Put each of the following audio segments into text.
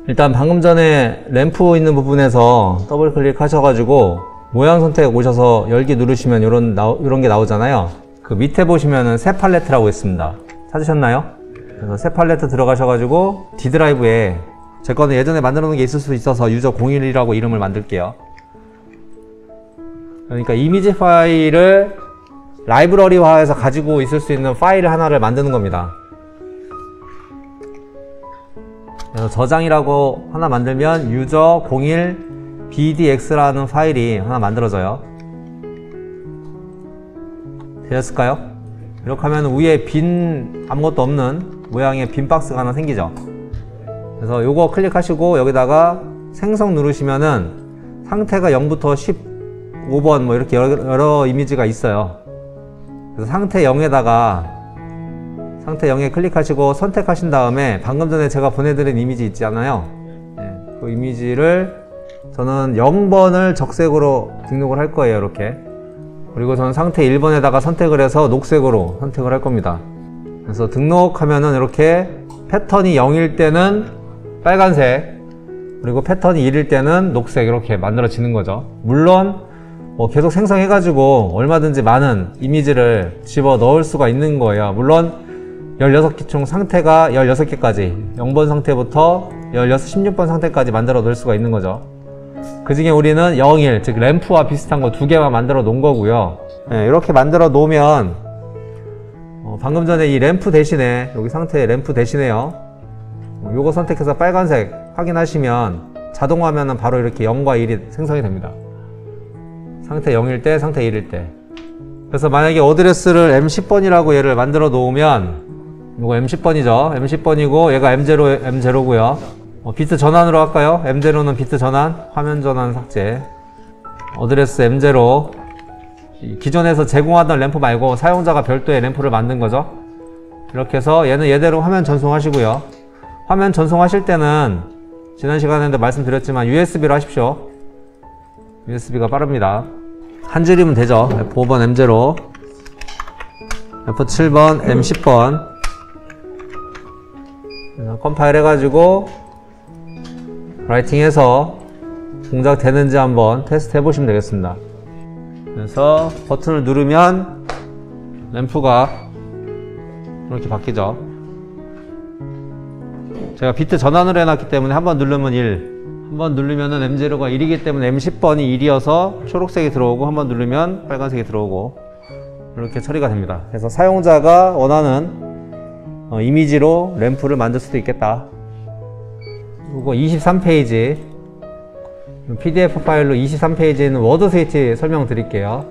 일단 방금 전에 램프 있는 부분에서 더블 클릭하셔가지고 모양 선택 오셔서 열기 누르시면 이런 게 나오잖아요. 그 밑에 보시면은 새 팔레트라고 있습니다. 찾으셨나요? 그래서 새 팔레트 들어가셔가지고 D 드라이브에 제 거는 예전에 만들어 놓은 게 있을 수 있어서 유저 01이라고 이름을 만들게요. 그러니까 이미지 파일을 라이브러리화해서 가지고 있을 수 있는 파일 하나를 만드는 겁니다. 그래서 저장이라고 하나 만들면 유저 01 bdx라는 파일이 하나 만들어져요. 되셨을까요? 이렇게 하면 위에 빈 아무것도 없는 모양의 빈 박스가 하나 생기죠. 그래서 요거 클릭하시고 여기다가 생성 누르시면은 상태가 0부터 15번 뭐 이렇게 여러 이미지가 있어요. 그래서 상태 0에다가 상태 0에 클릭하시고 선택하신 다음에 방금 전에 제가 보내드린 이미지 있잖아요. 네, 그 이미지를 저는 0번을 적색으로 등록을 할 거예요. 이렇게. 그리고 저는 상태 1번에다가 선택을 해서 녹색으로 선택을 할 겁니다. 그래서 등록하면은 이렇게 패턴이 0일 때는 빨간색, 그리고 패턴이 1일 때는 녹색 이렇게 만들어지는 거죠. 물론 계속 생성해가지고 얼마든지 많은 이미지를 집어 넣을 수가 있는 거예요. 물론 16개 총 상태가 16개까지 0번 상태부터 16번 상태까지 만들어 놓을 수가 있는 거죠. 그 중에 우리는 01, 즉 램프와 비슷한 거 2개만 만들어 놓은 거고요. 네, 이렇게 만들어 놓으면 방금 전에 이 램프 대신에 여기 상태 램프 대신에요, 요거 선택해서 빨간색 확인하시면 자동 화면은 바로 이렇게 0과 1이 생성이 됩니다. 상태 0일 때, 상태 1일 때. 그래서 만약에 어드레스를 M10번이라고 얘를 만들어 놓으면 이거 M10번이죠. M10번이고 얘가 M0고요. 비트 전환으로 할까요? M0는 비트 전환, 화면 전환 삭제. 어드레스 M0. 기존에서 제공하던 램프 말고 사용자가 별도의 램프를 만든 거죠. 이렇게 해서 얘는 얘대로 화면 전송하시고요. 화면 전송하실 때는 지난 시간에도 말씀드렸지만 USB로 하십시오. USB가 빠릅니다. 한 줄이면 되죠. F5번 M0, F7번 M10번. 컴파일 해가지고 라이팅해서 동작 되는지 한번 테스트 해보시면 되겠습니다. 그래서 버튼을 누르면 램프가 이렇게 바뀌죠. 제가 비트 전환을 해놨기 때문에 한번 누르면 1, 한번 누르면은 M0가 1이기 때문에 M10번이 1이어서 초록색이 들어오고, 한번 누르면 빨간색이 들어오고, 이렇게 처리가 됩니다. 그래서 사용자가 원하는 이미지로 램프를 만들 수도 있겠다. 그리고 23페이지 PDF 파일로 23페이지에 있는 워드 스위치 설명드릴게요.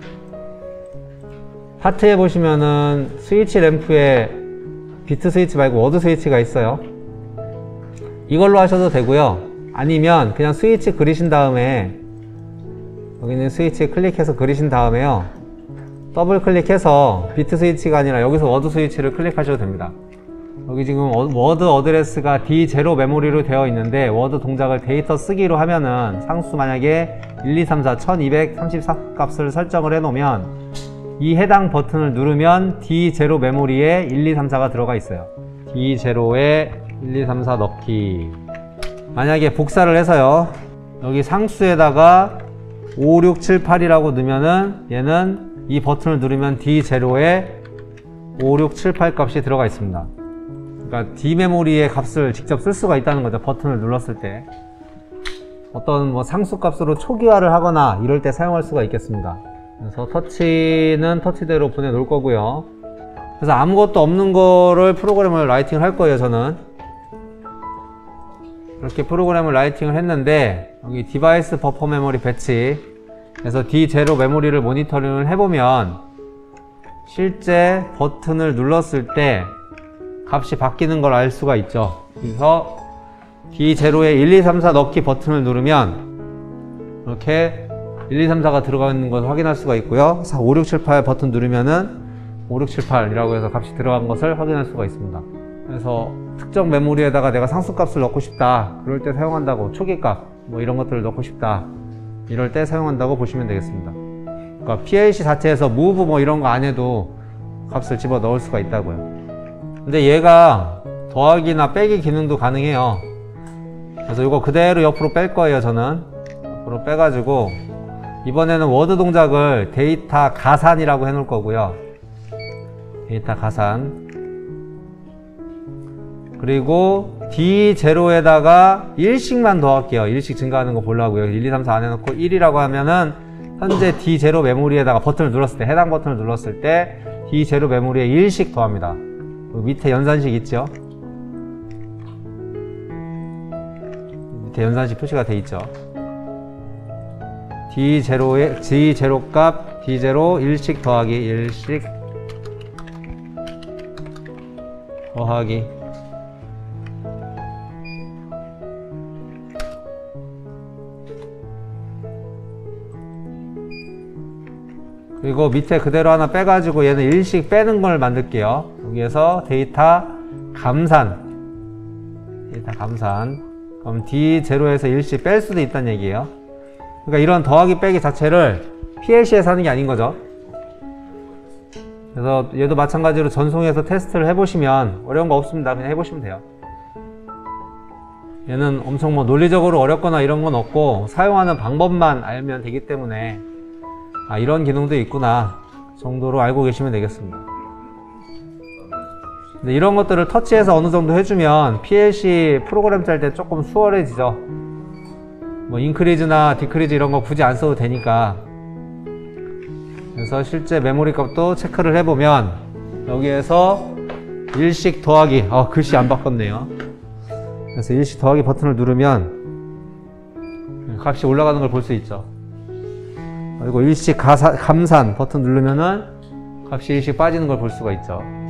하트에 보시면은 스위치 램프에 비트 스위치 말고 워드 스위치가 있어요. 이걸로 하셔도 되고요. 아니면 그냥 스위치 그리신 다음에 여기 있는 스위치 클릭해서 그리신 다음에요, 더블 클릭해서 비트 스위치가 아니라 여기서 워드 스위치를 클릭하셔도 됩니다. 여기 지금 워드 어드레스가 D0 메모리로 되어 있는데 워드 동작을 데이터 쓰기로 하면은 상수 만약에 1234 1234 값을 설정을 해 놓으면 이 해당 버튼을 누르면 D0 메모리에 1234가 들어가 있어요. D0에 1234 넣기. 만약에 복사를 해서요, 여기 상수에다가 5678이라고 넣으면은 얘는 이 버튼을 누르면 D0에 5678 값이 들어가 있습니다. 그러니까 D 메모리의 값을 직접 쓸 수가 있다는 거죠. 버튼을 눌렀을 때 어떤 상수 값으로 초기화를 하거나 이럴 때 사용할 수가 있겠습니다. 그래서 터치는 터치대로 보내 놓을 거고요. 그래서 아무것도 없는 거를 프로그램을 라이팅을 할 거예요. 저는 이렇게 프로그램을 라이팅을 했는데 여기 디바이스 버퍼 메모리 배치, 그래서 D0 메모리를 모니터링을 해보면 실제 버튼을 눌렀을 때 값이 바뀌는 걸 알 수가 있죠. 그래서 D0에 1234 넣기 버튼을 누르면 이렇게 1234가 들어가 있는 것을 확인할 수가 있고요. 5678 버튼 누르면은 5678이라고 해서 값이 들어간 것을 확인할 수가 있습니다. 그래서 특정 메모리에다가 내가 상수값을 넣고 싶다, 그럴 때 사용한다고, 초기값 뭐 이런 것들을 넣고 싶다, 이럴 때 사용한다고 보시면 되겠습니다. 그러니까 PLC 자체에서 move 뭐 이런 거 안 해도 값을 집어 넣을 수가 있다고요. 근데 얘가 더하기나 빼기 기능도 가능해요. 그래서 이거 그대로 옆으로 뺄 거예요. 저는 옆으로 빼가지고 이번에는 워드 동작을 데이터 가산이라고 해놓을 거고요. 데이터 가산. 그리고 D0에다가 1씩만 더할게요. 1씩 증가하는 거 보려고요. 1, 2, 3, 4 안 해놓고 1이라고 하면은 현재 D0 메모리에다가 버튼을 눌렀을 때, 해당 버튼을 눌렀을 때 D0 메모리에 1씩 더합니다. 밑에 연산식 있죠? 밑에 연산식 표시가 돼 있죠? D0 값 D0 1씩 더하기 1씩 더하기. 그리고 밑에 그대로 하나 빼가지고 얘는 1씩 빼는 걸 만들게요. 여기에서 데이터 감산. 그럼 D0에서 1씩 뺄 수도 있다는 얘기예요. 그러니까 이런 더하기 빼기 자체를 PLC에서 하는 게 아닌 거죠. 그래서 얘도 마찬가지로 전송해서 테스트를 해보시면 어려운 거 없습니다. 그냥 해보시면 돼요. 얘는 엄청 뭐 논리적으로 어렵거나 이런 건 없고 사용하는 방법만 알면 되기 때문에 아, 이런 기능도 있구나 정도로 알고 계시면 되겠습니다. 근데 이런 것들을 터치해서 어느 정도 해주면 PLC 프로그램 짤 때 조금 수월해지죠. 뭐 인크리즈나 디크리즈 이런 거 굳이 안 써도 되니까. 그래서 실제 메모리 값도 체크를 해보면 여기에서 1씩 더하기, 글씨 안 바꿨네요. 그래서 1씩 더하기 버튼을 누르면 값이 올라가는 걸 볼 수 있죠. 그리고 1씩 감산 버튼 누르면은 값이 1씩 빠지는 걸 볼 수가 있죠.